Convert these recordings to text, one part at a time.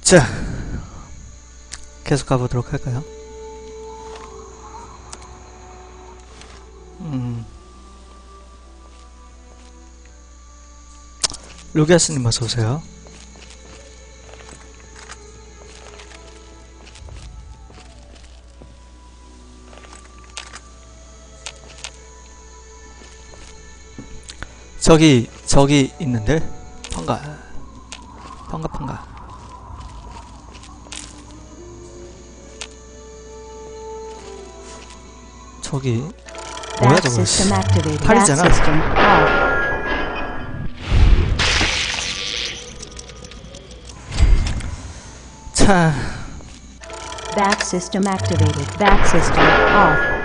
자, 계속 가보도록 할까요? 루기아스님 어서오세요. 저기 있는데? 펑가. 저기 뭐야 저거? 팔이잖아. 자, Back system activated. Back system off.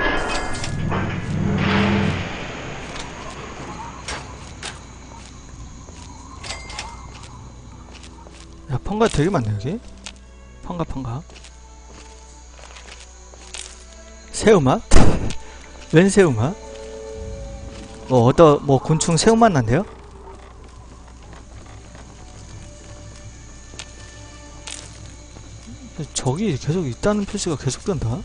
야, 펑가 되게 많네 여기. 펑가. 새우맛? 웬 새우맛? 뭐 곤충 새우맛 난대요? 저기 계속 있다는 표시가 계속 된다?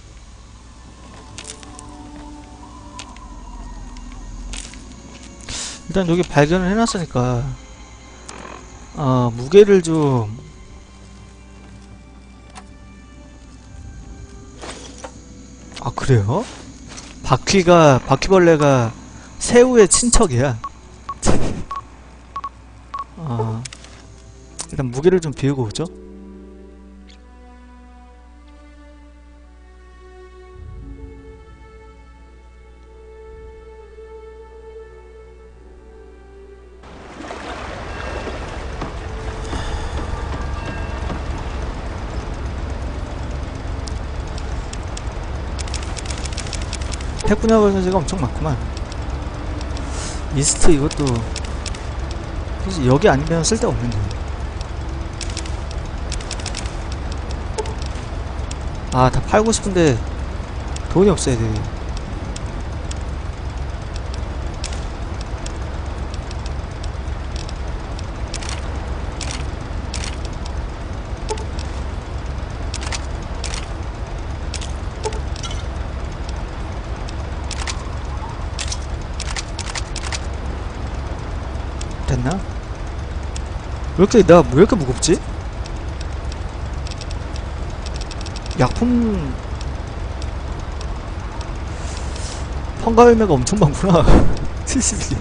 일단 여기 발견을 해놨으니까 무게를 좀 그래요? 바퀴벌레가 새우의 친척이야. 일단 무게를 좀 비우고 오죠. 태분야 버전지가 엄청 많구만. 미스트 이것도 사실 여기 아니면 쓸데가 없는데. 다 팔고 싶은데 돈이 없어야 돼. 됐나? 왜 이렇게 무겁지? 약품 펑가 열매가 엄청 많구나. 72.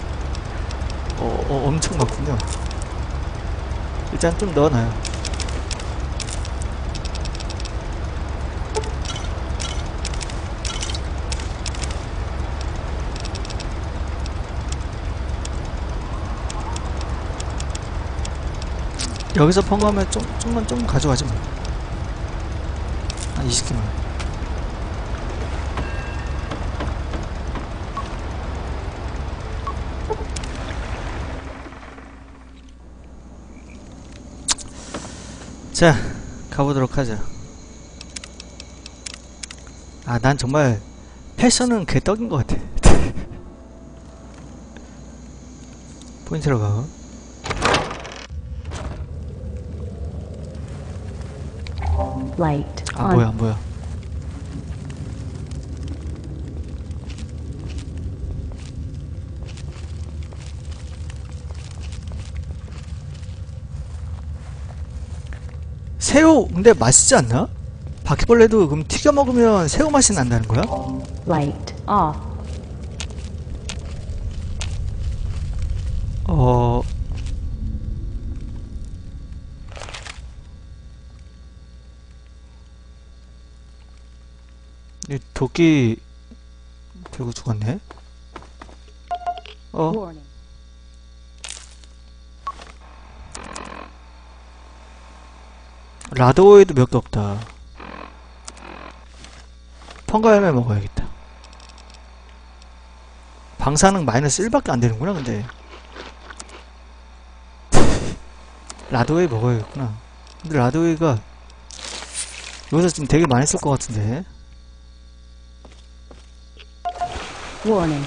엄청 많군요. 일단 좀 넣어놔요. 여기서 펑가하면 좀 가져가지 뭐. 20개만. 자, 가보도록 하자. 난 정말 패션은 개떡인 것 같아. 포인트로 가고. Light. 뭐야. 새우 근데 맛있지 않나? 바퀴벌레도 그럼 튀겨 먹으면 새우 맛이 난다는 거야? Light off. 이 도끼 들고 죽었네. Warning. 라드오에도 몇 개 없다. 펑가 열매 먹어야겠다. 방사능 마이너스 1밖에 안 되는구나. 근데 라드오에 먹어야겠구나. 근데 라드오에가 여기서 지금 되게 많이 쓸 것 같은데. Warning.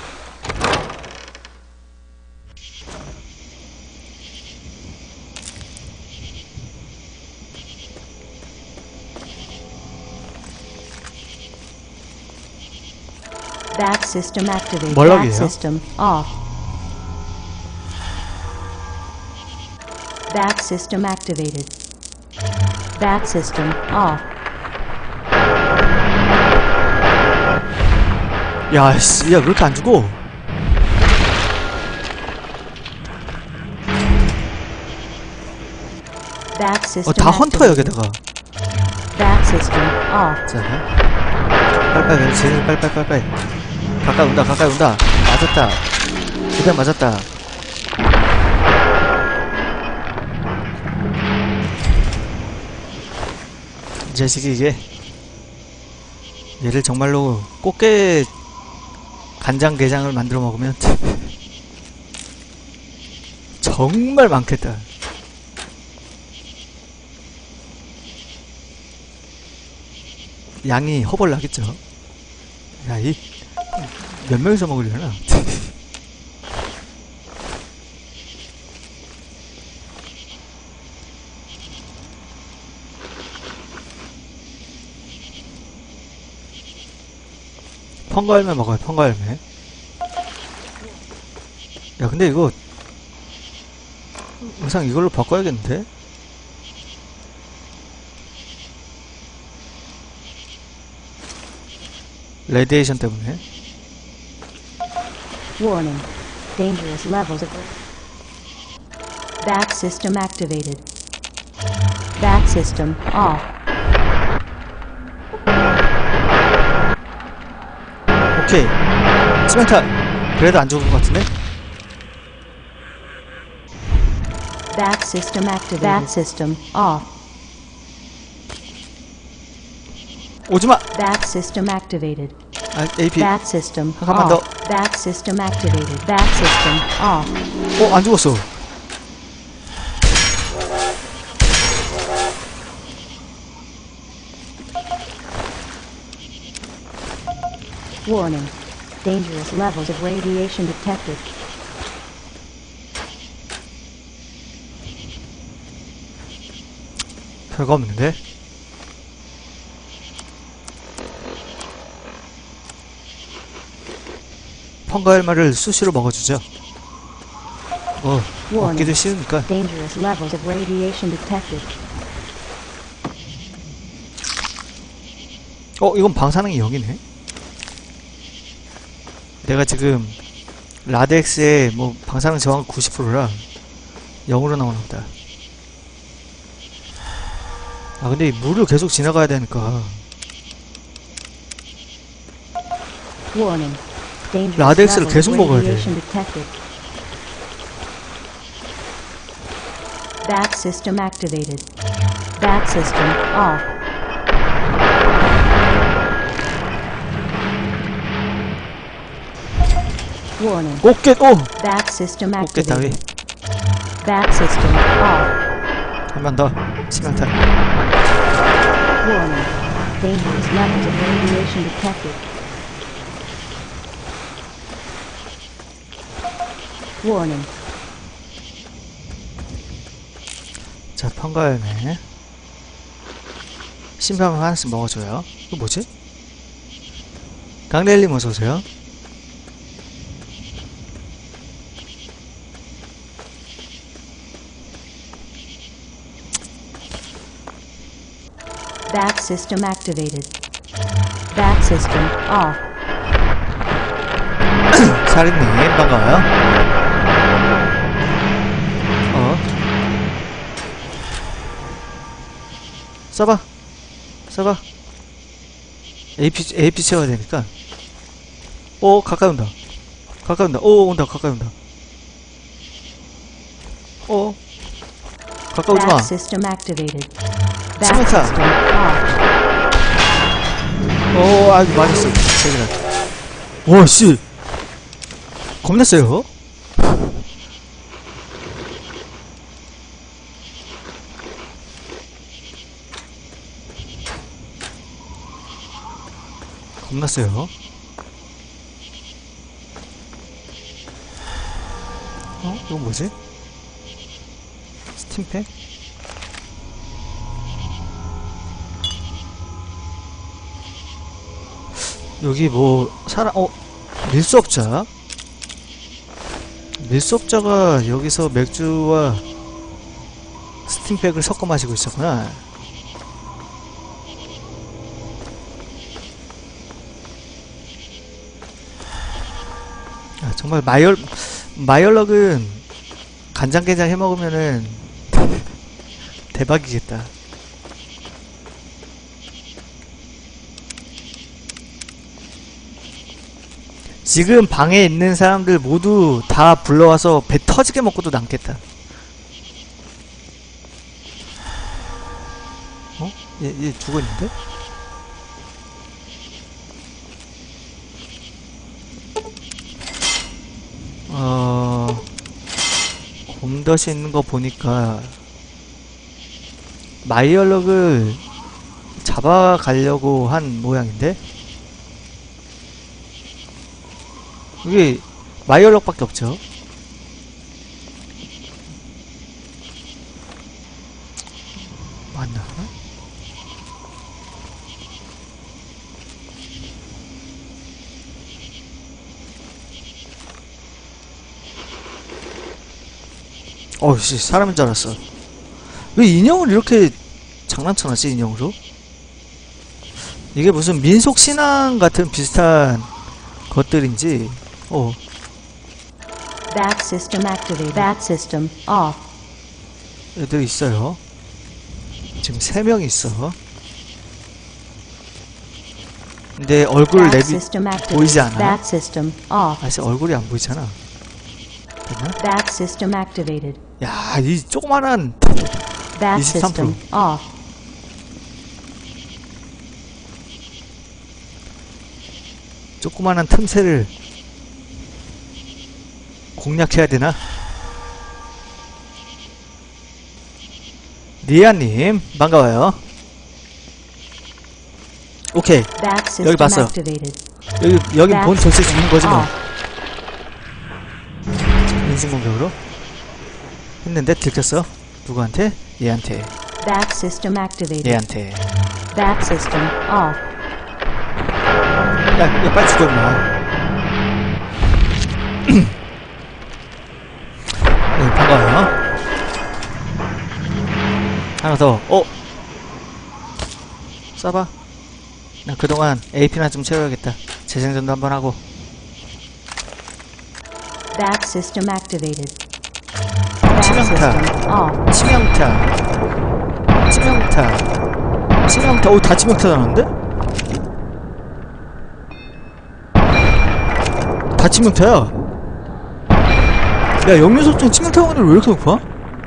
Bat system activated. 멀럭이에요? Bat system off. Bat system activated. Bat system off. 야, 씨, 야, 왜 이렇게 안 죽어? Bat system 다 헌터야, activated. 여기다가. Bat system off. 자, 빨빨, 쟤는 빨빨빨빨. 가까이 온다, 가까이 온다. 맞았다. 그대 맞았다. 이 자식이 이게 얘를 정말로 꽃게 간장게장을 만들어 먹으면 정말 많겠다. 양이 허벌나겠죠. 야, 이 몇 명이서 먹으려나? 펑가열매 먹어요, 펑가열매. 야, 근데 이거 의상 이걸로 바꿔야겠는데? 레디에이션 때문에. Warning. Dangerous levels of Bat system activated. Bat system off. 오케이. 치명타. 그래도 안 죽은 것 같은데? Bat system activated. Bat system off. 오지마! Bat system activated. 아, AP. Bat system 잠깐만 더. off. Bat system activated. Bat system off. 안 죽었어. Warning. Dangerous levels of radiation detected. 별거 없는데? 펑가열마를 수시로 먹어주죠. 먹기도 쉬우니까. Dangerous levels of radiation detected. 이건 방사능이 0이네? 내가 지금 라덱스의 뭐 방사능 저항 90%라 0으로 나오나 보다. 아, 근데 이 물을 계속 지나가야 되니까. Warning. Dangerous 라덱스를 levels 계속 of 먹어야 돼. radiation detected. Bat system activated. Bat system off. Warning. 꽃게, Bat system 꽃게 따위. activated. Bat system off. 한 번 더. 치명타. Warning. Dangerous levels of radiation detected. Warning. 자, 펑가열매. 신발 하나씩 먹어줘요. 이거 뭐지? 강렐님 어서오세요. Bat system activated. Bat system off. 사린님, 반가워요. 써봐. AP 채워야 되니까. 가까이 온다. 온다, 가까이 온다. 가까이 오지 마. Bat system activated. Bat 치명타. system off. 아주 맞았어. 제기라. 씨. 겁나 세요. 겁나 세요. 이건 뭐지? 스팀팩? 여기 뭐, 밀수업자. 밀수업자가 여기서 맥주와 스팅백을 섞어 마시고 있었구나. 아, 정말 마열럭은 간장게장 해먹으면은 대박이겠다. 지금 방에 있는 사람들 모두 다 불러와서 배 터지게 먹고도 남겠다. 어? 얘 죽어있는데? 곰덫이 있는 거 보니까 마이얼럭을 잡아가려고 한 모양인데? 이게 마이얼럭밖에 없죠. 맞나? 어이씨, 사람인 줄 알았어. 왜 인형을 이렇게 장난쳐놨지, 인형으로? 이게 무슨 민속신앙 같은 비슷한 것들인지. Back system activated. Back system off. 애들 있어요. 지금 3명 있어. 근데 얼굴 Back 내비 system activated. 보이지 않아? Back system off. 아직 얼굴이 안 보이잖아. 됐나? Back system activated. 야, 이 조그만한 Back 23%. system off. 조그만한 틈새를 공략해야 되나? 리아님, 반가워요. 오케이. Back system 여기 봤어. activated. 여기 본 전체 죽는 거지 뭐. off. 인신공격으로 했는데 들켰어. 누구한테? 얘한테. Back system activated. 얘한테. Back system off. 야, 빨리 죽어 임마. 네, 반가워요. 하나 더. 쏴봐. 나 그동안 AP나 좀 채워야겠다. 재생전도 한번 하고. Back system activated. Back 치명타. system off. 치명타. 다 치명타 나는데? 다 치명타야. 야, 역류속증 치명타 확률 왜 이렇게 높아?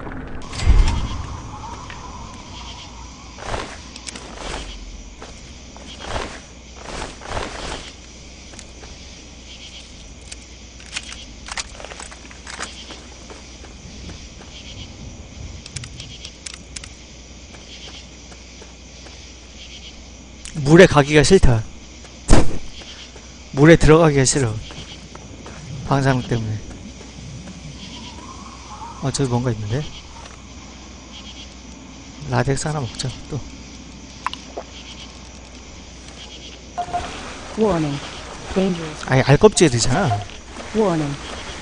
물에 가기가 싫다. 물에 들어가기가 싫어. 방사능 때문에. 저기 뭔가 있는데? 라덱스 하나 먹자, 또. Warning. Dangerous. 아니, 알껍질 되잖아. Warning.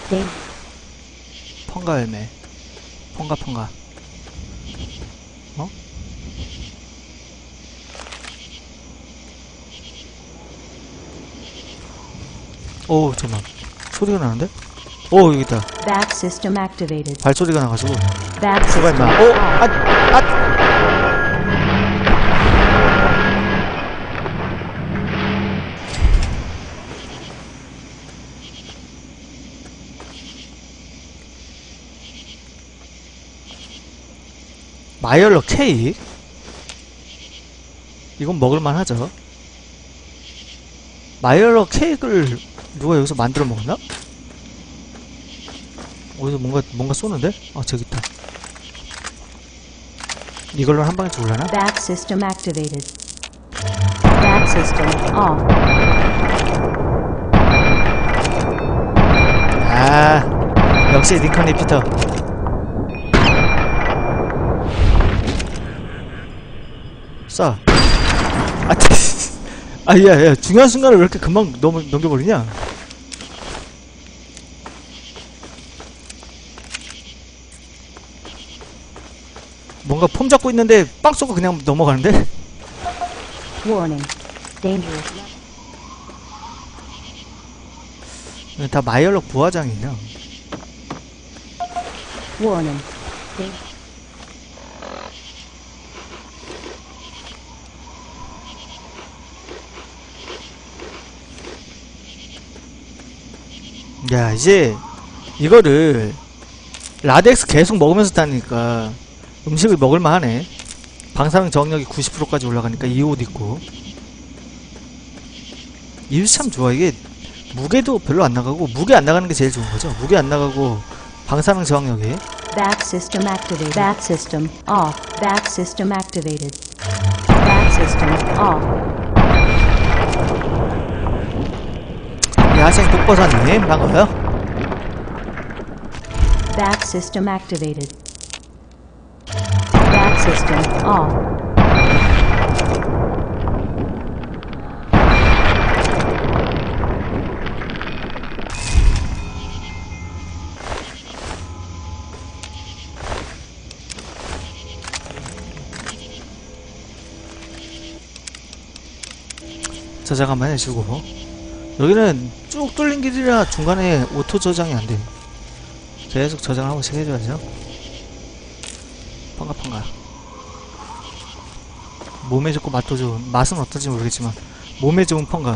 펑가 열매. 펑가. 오, 잠깐만. 소리가 나는데? 오, 여기 있다. Back system activated. 발소리가 나가지고. Back 들어가, system 임마. off. 마이얼럭 케이크? 이건 먹을만 하죠. 마이얼럭 케이크를 누가 여기서 만들어 먹나? 어디서 뭔가 쏘는데? 저기 있다. 이걸로 한 방에 죽을라나? Back system activated. Back system off. 역시 링컨 리피터. 쏴. 야, 중요한 순간을 왜 이렇게 금방 넘겨버리냐? 뭔가 폼 잡고 있는데 빵 쏘고 그냥 넘어가는데? Warning. Dangerous. 다 마이얼럭 부화장이냐? Warning. 야, 이제 이거를 라덱스 계속 먹으면서 다니니까 음식을 먹을만 하네. 방사능 저항력이 90%까지 올라가니까 이 옷 입고. 이거 참 좋아. 이게 무게도 별로 안 나가고, 무게 안 나가는 게 제일 좋은 거죠. 무게 안 나가고 방사능 저항력이. Back system activated. Back system off. Back system activated. Back system off. 야생 독버섯님 반가워요. Back system activated. Back system off. 저장 한번 해주고. 여기는 쭉 뚫린 길이라 중간에 오토 저장이 안 돼. 계속 저장을 한 번씩 해줘야죠. 펑가펑가. 몸에 좋고 맛도 좋은, 맛은 어떨지 모르겠지만 몸에 좋은 펑가.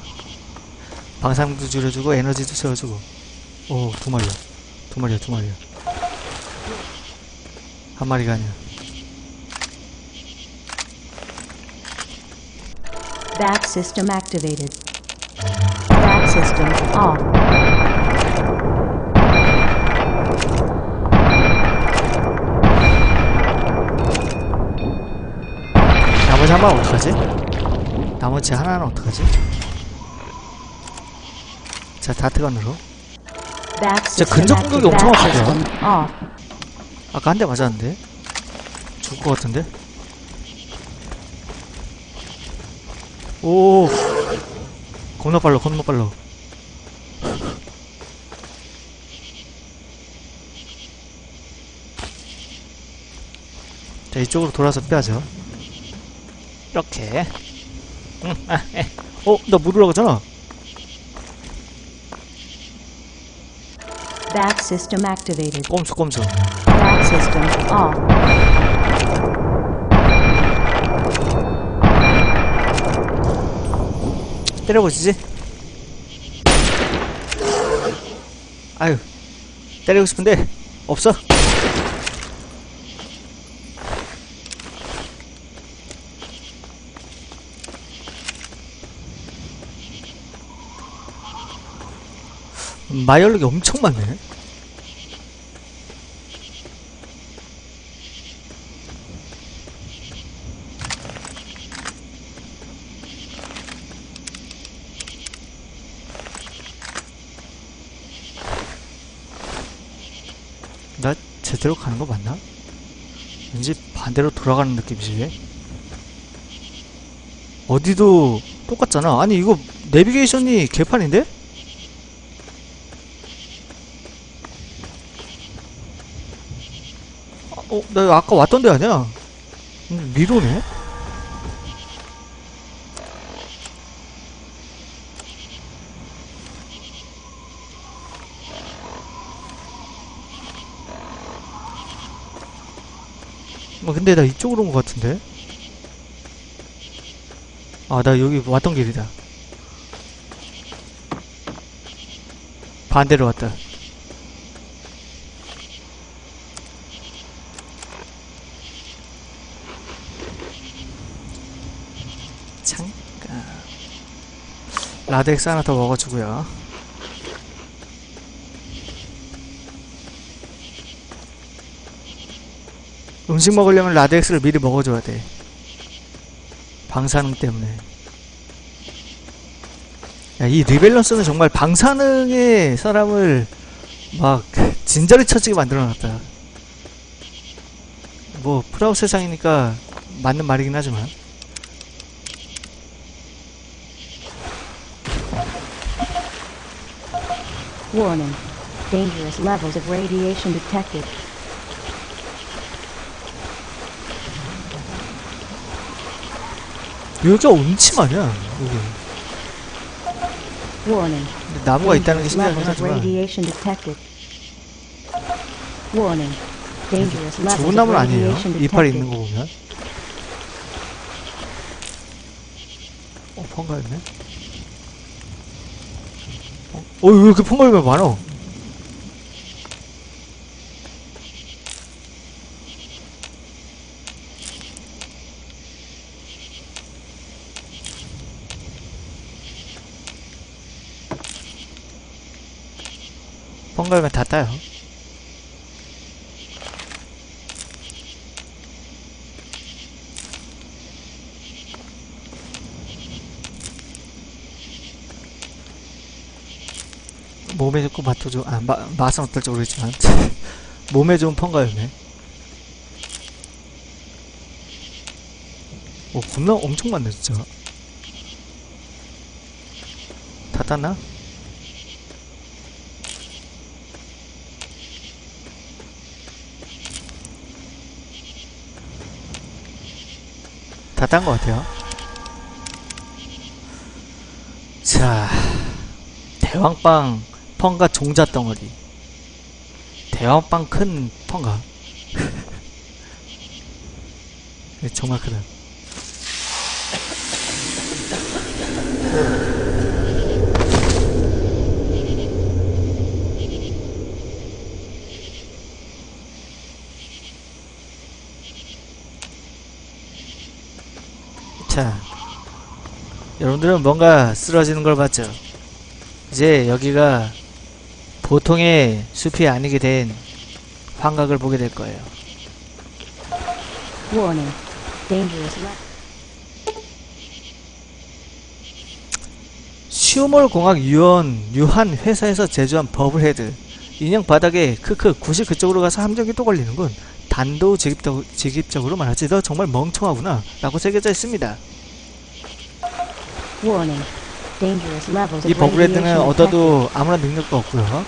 방사능도 줄여주고 에너지도 채워주고. 오, 두 마리야. 두 마리야, 두 마리야. 한 마리가 아니야. Back system activated. Back system off. 나머지 한 번 어떡하지? 나머지 하나는 어떡하지? 자, 다트건으로. Back 진짜 system 근접 공격이 activated. 엄청 Back 아프죠? system off. 아까 한 대 맞았는데? 죽을 것 같은데? 오, 겁나 빨라, 겁나 빨라. 자, 이쪽으로 돌아서 빼야죠. 이렇게. 나 못 올라가잖아. Back system activated. 꼼수, 꼼수. Back system off. 때려보시지. 아유, 때리고 싶은데 없어. 마이얼력이 엄청 많네. 나 제대로 가는 거 맞나? 왠지 반대로 돌아가는 느낌이지. 어디도 똑같잖아. 아니 이거 내비게이션이 개판인데? 나 아까 왔던 데 아니야? 미로네? 근데 나 이쪽으로 온 것 같은데? 아, 나 여기 왔던 길이다. 반대로 왔다. 잠깐. 라덱스 하나 더 먹어주고요. 음식 먹으려면 라덱스를 미리 먹어줘야 돼. 방사능 때문에. 야, 이 리밸런스는 정말 방사능에 사람을 막 진저리 쳐지게 만들어놨다. 뭐 프라우 세상이니까 맞는 말이긴 하지만. Warning. Dangerous levels of radiation detected. 여기가 음침하냐 여기. Warning. 근데 나무가 있다는 게 Dangerous 신기하긴 levels of 하지만 radiation detected. Warning. Dangerous levels 좋은 of 나무는 아니에요. radiation 이빨이 detected. 있는 거 보면. 펑가였네. 왜 이렇게 펑가이가 많아? 펑가이면 다 따요. 몸에 좋고 맛도 좋은, 맛은 어떨지 모르겠지만 몸에 좋은 펑가였네. 겁나 엄청 많네 진짜. 다 땄나? 다 딴 것 같아요. 자, 대왕빵 펑가 종자덩어리. 대왕빵 큰 펑가. 정말 크다. 자, 여러분들은 뭔가 쓰러지는 걸 봤죠? 이제 여기가 보통의 숲이 아니게 된 환각을 보게 될 거예요. Warning. Dangerous levels. 시오몰 공학 유한 회사에서 제조한 버블헤드. 인형 바닥에 크크 굳이 그쪽으로 가서 함정이 또 걸리는군. 단도직입적으로 말하지 너 정말 멍청하구나 라고 새겨져 있습니다. Warning. Dangerous levels 이 of 버블헤드는 radiation detected. 얻어도 아무런 능력도 없고요.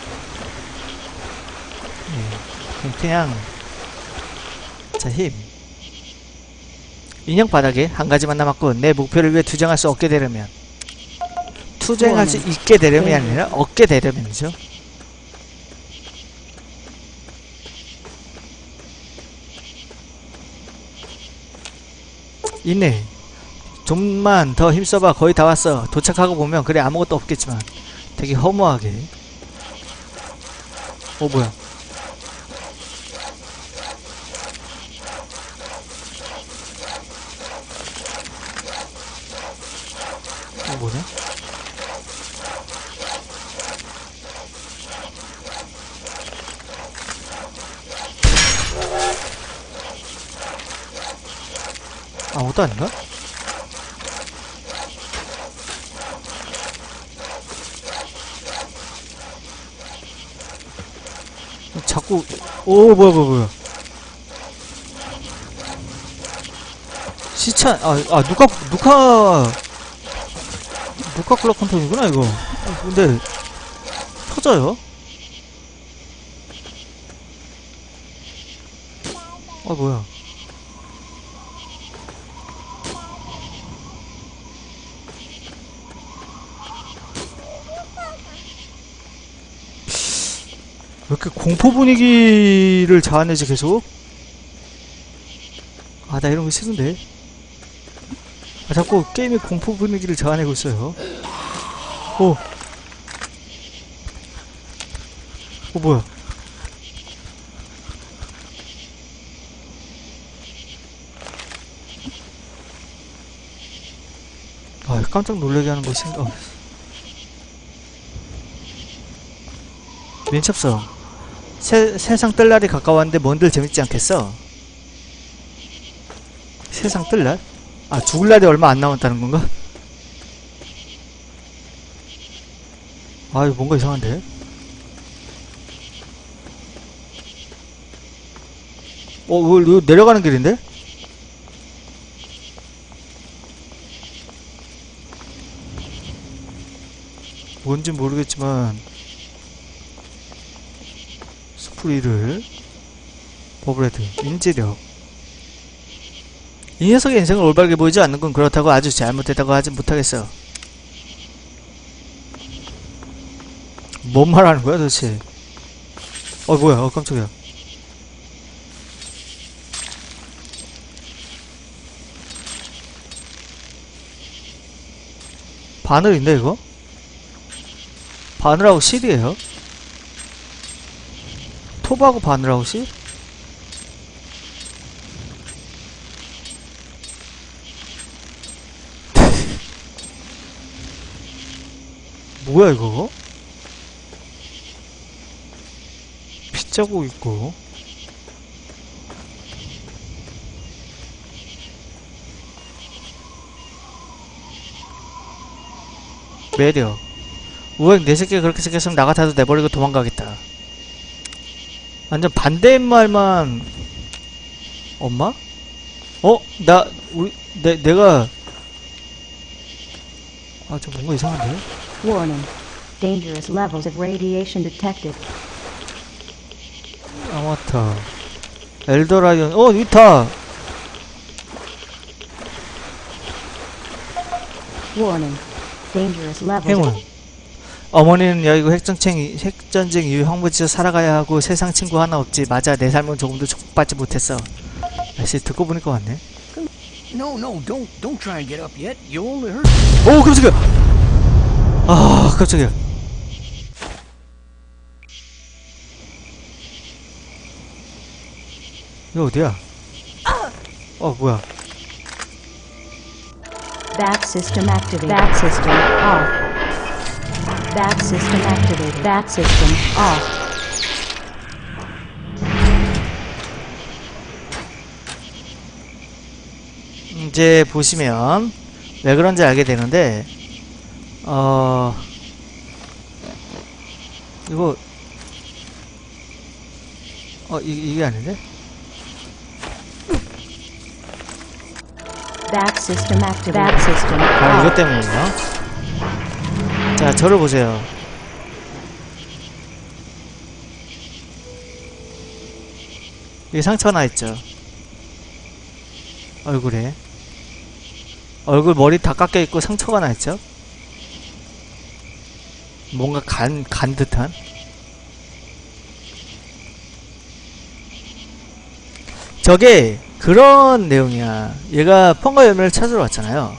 그냥 자, 힘. 인형 바닥에 한 가지만 남았고 내 목표를 위해 투쟁할 수 없게 되려면 투쟁할 수 있게 되려면이 아니라 얻게 되려면이죠. 있네. 좀만 더 힘써봐. 거의 다 왔어. 도착하고 보면 그래 아무것도 없겠지만 되게 허무하게. 뭐야. 이거 뭐냐? 아무것도 아닌가? 자꾸 뭐야 시찬 누카 클럭 컨트롤이구나 이거. 근데 터져요? 뭐야. 왜 이렇게 공포 분위기를 자아내지 계속? 나 이런 거 싫은데. 자꾸 게임이 공포 분위기를 자아내고 있어요. 뭐야. 깜짝 놀라게 하는 거 생각. 민첩성. 세상 뜰 날이 가까웠는데 뭔들 재밌지 않겠어? 세상 뜰 날? 죽을 날이 얼마 안 남았다는 건가? 이거 뭔가 이상한데? 이거 내려가는 길인데? 뭔진 모르겠지만 스프리를 버블헤드 인지력 이 녀석의 인생을 올바르게 보이지 않는 건 그렇다고 아주 잘못했다고 하지 못하겠어. 뭔 말하는 거야 도대체? 뭐야? 깜짝이야. 바늘인데 이거? 바늘하고 실이에요? 톱하고 바늘하고 실? 뭐야 이거? 핏자국 있고 매력 우엑 내 새끼가 그렇게 생겼으면 나 같아도 내버리고 도망가겠다. 완전 반대인 말만. 엄마? 내가 저 뭔가 이상한데? Warning. Dangerous levels of radiation detected. 아마타 엘더라이언 있다. Warning. Dangerous levels 행운. of 어머니는 여의고 핵전쟁 이후 황무지에서 살아가야 하고 세상 친구 하나 없지. 맞아, 내 삶은 조금도 축복받지 못했어. 역시 듣고 보니까 맞네. No, don't try and get up yet. You only hurt. 깜짝이야. 깜짝이야. 이거 어디야? 뭐야? Back system activated. Back system off. Back system activated. Back system off. 이제 보시면 왜 그런지 알게 되는데 이거 이게 아닌데? Back system activated. Back system 이것 off. 때문이에요. 자, 저를 보세요. 여기 상처 하나 있죠? 얼굴에. 얼굴 머리 다 깎여있고 상처가 하나 있죠? 뭔가 간 듯한? 저게 그런 내용이야. 얘가 펑가 열매를 찾으러 왔잖아요.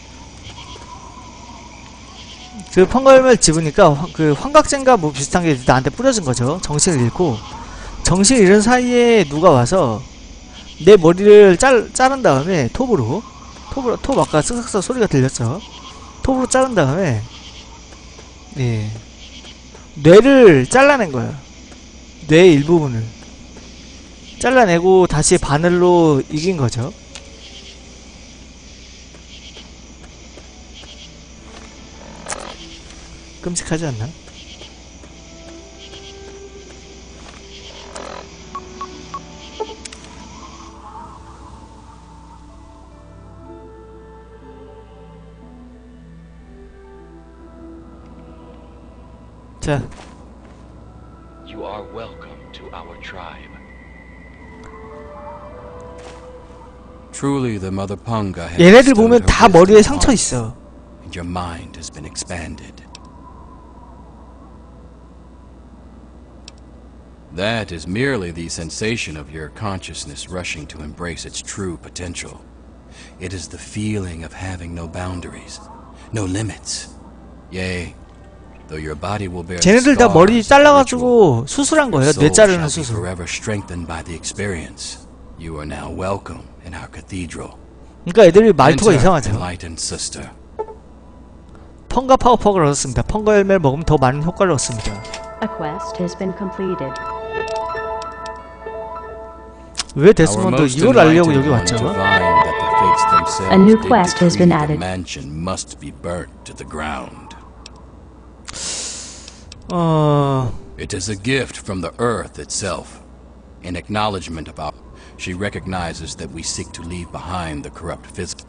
그 펑가 열매를 집으니까 그 환각젠가 뭐 비슷한 게 나한테 뿌려진 거죠. 정신을 잃고. 정신 잃은 사이에 누가 와서 내 머리를 자른 다음에 톱으로 톱 아까 쓱싹쓱 소리가 들렸죠. 톱으로 자른 다음에 뇌를 잘라낸 거야. 뇌의 일부분을 잘라내고 다시 바늘로 이긴 거죠. 끔찍하지 않나? 자, You are welcome to our tribe. Truly, the Mother Punga has 얘네들 bestowed 보면 her 다 wisdom 머리에 상처 on you, 있어. and your mind has been expanded. That is merely the sensation of your consciousness rushing to embrace its true potential. It is the feeling of having no boundaries, no limits. Yea, though your body will bear the 쟤네들 다 머리 scars of the ritual, 잘라가지고 수술한 your 거예요. soul 뇌 자르는 shall be 수술. forever strengthened by the experience. You are now welcome in our cathedral. 그러니까 애들이 말투가 Enter, 이상하죠. enlightened sister. 펑가 파워퍽을 얻었습니다. 펑가 열매를 먹으면 더 많은 효과를 얻습니다. A quest has been completed. 왜 Our 데스몬드 most 이걸 알려고 여기 enlightened 왔죠? one divined that the fates themselves A new did quest has been decree added. the mansion must be burnt to the ground. It is a gift from the earth itself. In acknowledgement of our, she recognizes that we seek to leave behind the corrupt physical.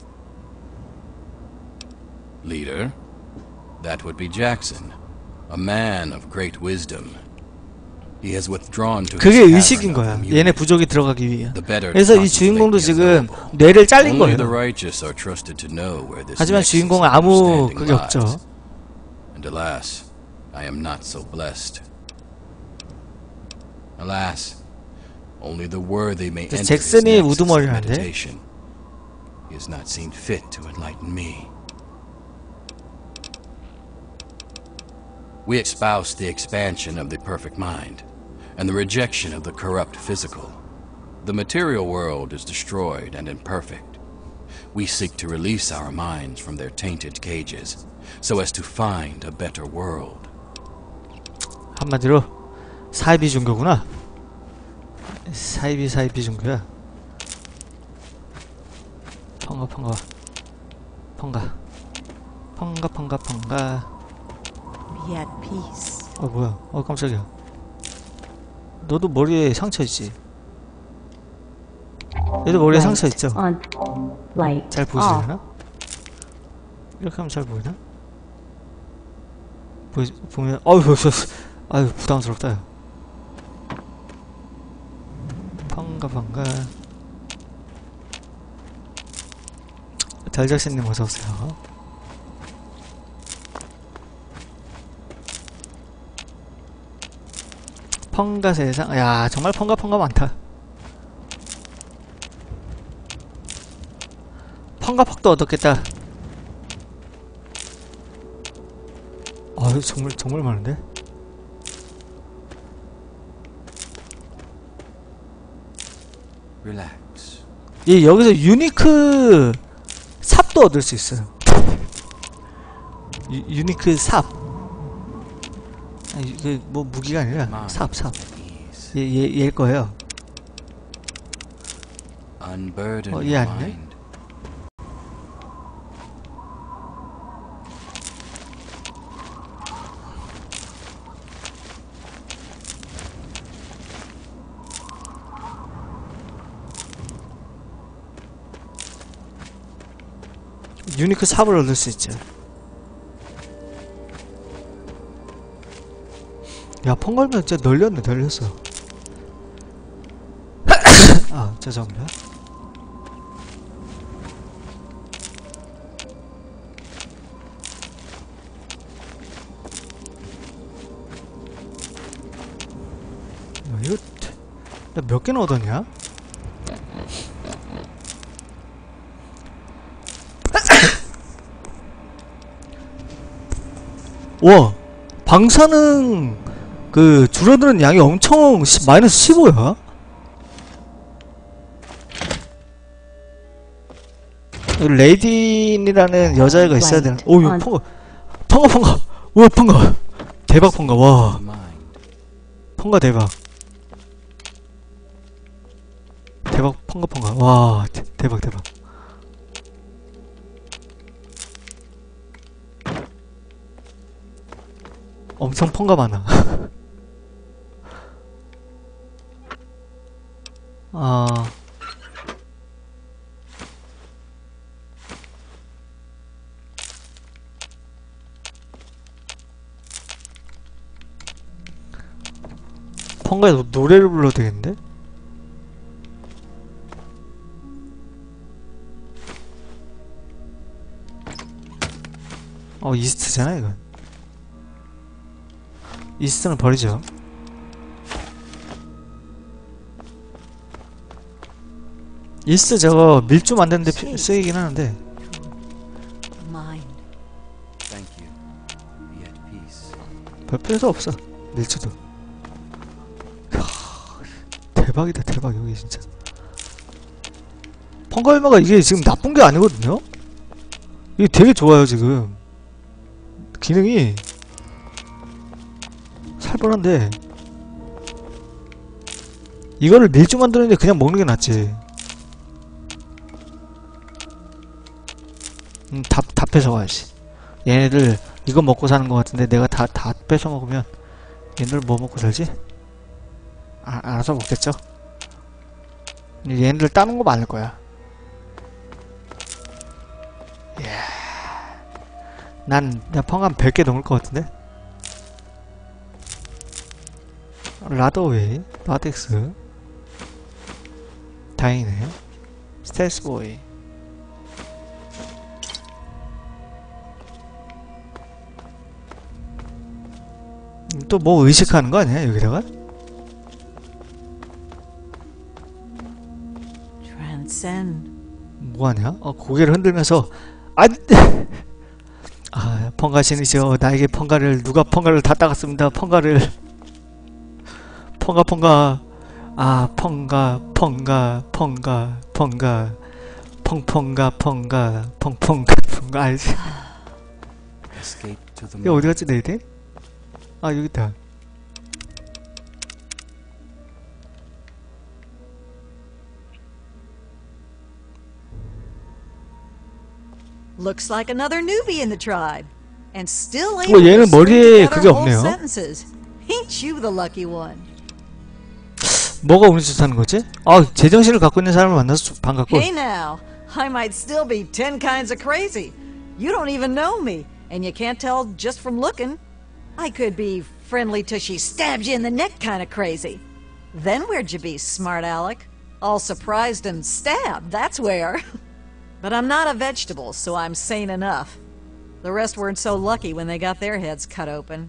Leader, that would be Jackson, a man of great wisdom. He has withdrawn to 그게 his 의식인 cavern of 거야. immunity. 얘네 부족이 들어가기 위해. The better 그래서 이 contemplate 주인공도 the 지금 unknowable. 뇌를 잘린 Only the 거예요. righteous are trusted to know where this 하지만 nexus 주인공은 of 아무 understanding 그게 lies. 없죠. And alas, I am not so blessed. Alas, only the worthy may 근데 enter his 잭슨이 nexus of 우두머리라는데? meditation. He has not seen fit to enlighten me. We espouse the expansion of the perfect mind and the rejection of the corrupt physical. The material world is destroyed and imperfect. We seek to release our minds from their tainted cages so as to find a better world. 한마디로 사이비 종교구나. 사이비 종교야. 펑가. Be at peace. 뭐야? 깜짝이야. 너도 머리에 상처 있지? 얘도 머리에 상처 있죠? On. Light. 잘 off. 보이시려나? 이렇게 하면 잘 보이나? 보면 아유 부담스럽다. 야. 펑가. 달작신님 어서오세요. 펑가 세상. 야 정말 펑가 많다. 펑가퍽도 얻었겠다. 아유 정말 많은데? Relax. 예, 여기서 유니크 삽도 얻을 수 있어요. 유니크 삽. 아니, 이게 뭐 무기가 아니라 삽. 얘일 거예요. Unburden 얘 your 아니네? mind. 유니크 삽을 얻을 수 있죠. 야, 펑걸면 진짜 널렸어. 아, 죄송합니다. 이거 나 몇 개나 얻었냐? 와, 방사능 그 줄어드는 양이 엄청 마이너스 15야? 레이딘이라는 여자애가 있어야 되는. 오, 이거 펑가. 우와, 펑가. 대박 펑가. 와, 펑가 대박. 대박 펑가. 와, 대박. 엄청 펑가 많아. 펑가에 노래를 불러도 되겠는데? 이스트잖아 이건. 이스트는 버리죠. 이스트 저거 밀주 만드는데 쓰이긴 하는데. Mind. Thank you. Be at peace. 별 필요도 없어. 밀주도. 대박이다 대박. 여기 진짜 펑가 얼마가 이게 지금 나쁜 게 아니거든요. 이게 되게 좋아요 지금. 기능이 살벌한데 이거를 밀주 만드는데 그냥 먹는 게 낫지. 다 뺏어가야지. 얘네들 이거 먹고 사는 것 같은데 내가 다 뺏어 먹으면 얘네들 뭐 먹고 살지? 알아서 먹겠죠? 얘네들 따는 거 많을 거야. 난 펑 한 100개 넘을 것 같은데? 라더웨이, 라텍스. 다행이네. 스텔스보이. 또 뭐 의식하는 거 아니야 여기다가? Transcend. 뭐하냐? 고개를 흔들면서 펑가신이시여 나에게 펑가를 누가 펑가를 다 따갔습니다. 펑가를 펑가 펑가 알지? Escape to the 이거 moon. 어디 갔지 내일 돼? 여기 있다. Looks like another newbie in the tribe. And still able 얘는 to string 머리에 together 그게 whole 없네요. sentences. Ain't you the lucky one? 뭐가 운이 좋다는 거지? 제정신을 갖고 있는 사람을 만나서 반갑고. Hey now, I might still be 10 kinds of crazy. You don't even know me, and you can't tell just from looking. I could be friendly till she stabs you in the neck kind of crazy. Then where'd you be, smart Alec? All surprised and stabbed, that's where. But I'm not a vegetable, so I'm sane enough. The rest weren't so lucky when they got their heads cut open.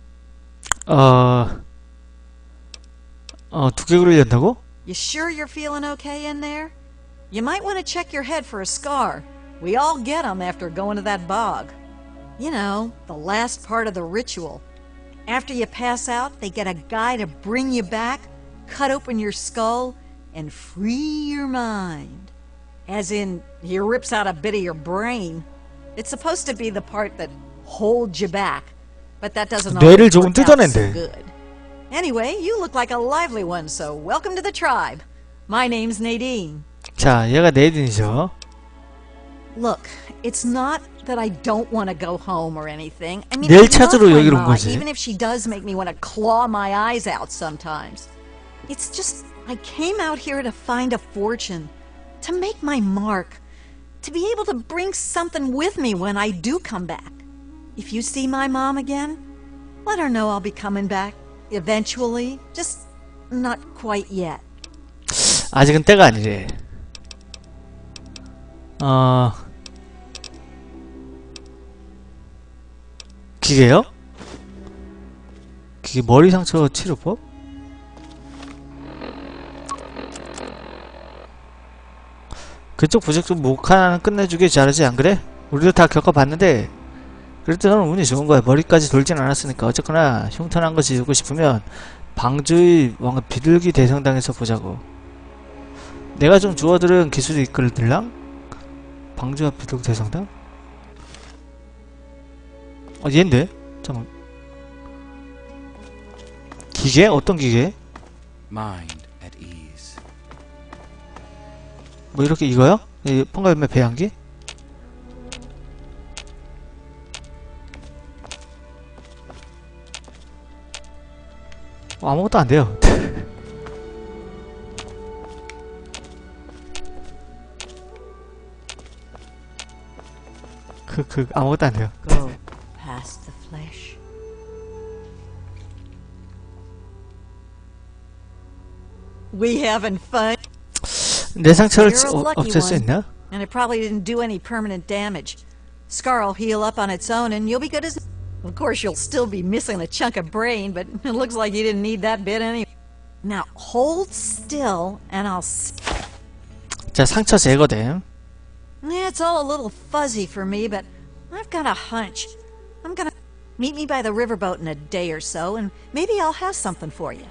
두개골을 연다고? You sure you're feeling okay in there? You might want to check your head for a scar. We all get 'em after going to that bog. You know, the last part of the ritual. After you pass out, they get a guy to bring you back, cut open your skull, and free your mind. As in, he rips out a bit of your brain. It's supposed to be the part that holds you back, but that doesn't 뇌를 always 조금 work out so 뜯어낸대. good. Anyway, you look like a lively one, so welcome to the tribe. My name's Nadine. 자, 얘가 네이든이죠. Look, it's not that I don't want to go home or anything. I mean, 내일 I love 찾으러 my 여기로 온 ma, 거지. even if she does make me want to claw my eyes out sometimes. It's just, I came out here to find a fortune, to make my mark, to be able to bring something with me when I do come back. If you see my mom again, let her know I'll be coming back eventually, just not quite yet. 아직은 때가 아니래. 기계요? 기계 머리 상처 치료법? 그쪽 부적 좀 목 하나는 끝내주길 잘하지 안 그래? 우리도 다 겪어봤는데 그래도 넌 운이 좋은 거야. 머리까지 돌진 않았으니까. 어쨌거나 흉탄한 거 지우고 싶으면 방주의 왕 비둘기 대성당에서 보자고. 내가 좀 주워들은 기술이 이끌들랑? 방주와 비둘기 대성당? 얘인데? 잠깐만. 기계? 어떤 기계? Mind at ease. 뭐 이렇게 이거요? 이 펑가 열매 배양기? 아무것도 안 돼요. 아무것도 안 돼요. Go past the flesh. We having fun? 내 상처를 You're a lucky 없앨 수 one. 있나? And it probably didn't do any permanent damage. Scar will heal up on its own and you'll be good as... Of course, you'll still be missing a chunk of brain, but it looks like you didn't need that bit anyway. Now, hold still and I'll... 자, 상처 제거됨. Yeah, it's all a little fuzzy for me, but I've got a hunch. I'm gonna... Meet me by the riverboat in a day or so, and maybe I'll have something for you.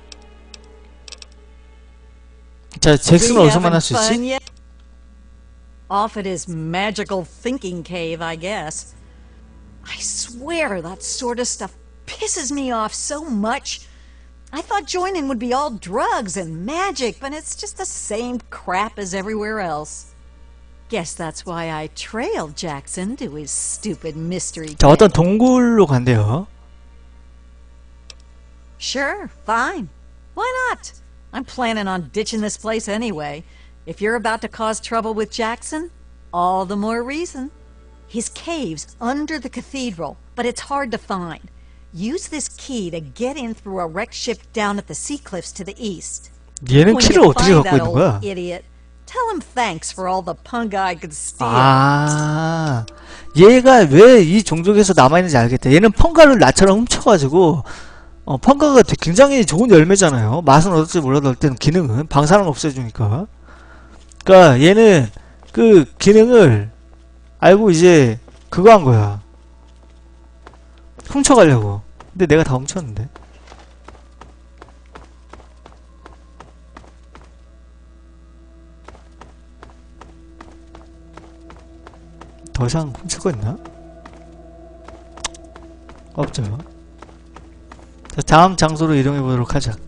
자, 잭슨은 We 어디서 having 만날 수 fun 있지? yet? Off at his magical thinking cave, I guess. I swear that sort of stuff pisses me off so much. I thought joining would be all drugs and magic, but it's just the same crap as everywhere else. Guess that's why I trailed Jackson to his stupid mystery 자, 어떤 cave. 동굴로 간대요. Sure, fine. Why not? I'm planning on ditching this place anyway. If you're about to cause trouble with Jackson, all the more reason. His cave's under the cathedral, but it's hard to find. use this key to get in through a wrecked ship down at the sea cliffs to the east. 얘는 When 키를 you 어떻게 find 갖고 that 있는 거야? old idiot, tell him thanks for all the punga I could steal. 아, 얘가 왜 이 종족에서 남아있는지 알겠다. 얘는 펑가를 나처럼 훔쳐가지고, 펑가가 굉장히 좋은 열매잖아요. 맛은 어떨지 몰라도 일단 기능은 방사능 없애주니까. 그니까 얘는 그 기능을 알고 이제 그거 한 거야. 훔쳐가려고. 근데 내가 다 훔쳤는데. 더 이상 훔칠 거 있나? 없죠. 자, 다음 장소로 이동해 보도록 하자.